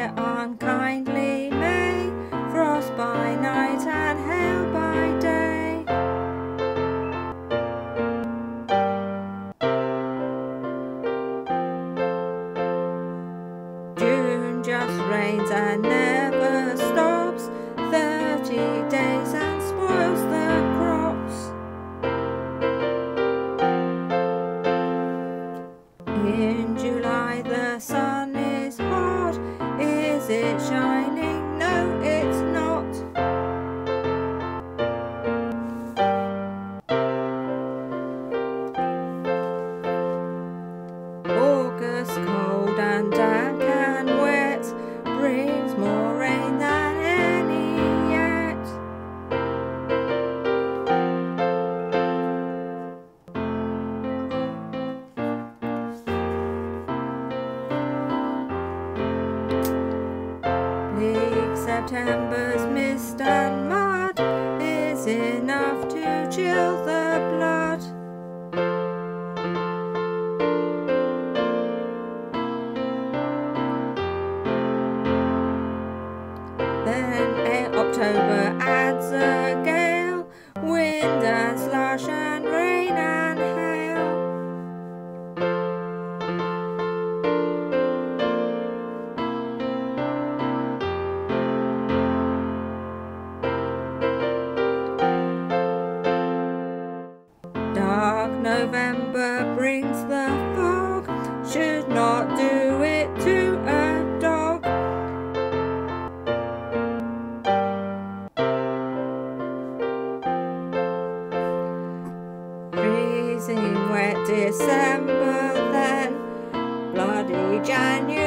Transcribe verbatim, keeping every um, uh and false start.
their unkindly May, frost by night and hail by day. June just rains and never stops, thirty days and spoils the crops. In July the sun is hot, is it shining? No, it's not. August cold and damp and wet, brings more rain than any yet. Bleak September's mist and mud is enough to chill the blood. Then October adds a gale, wind and slush and rain and hail. Dark November brings the fog, should not do it to a dog. Freezing wet December then, bloody January.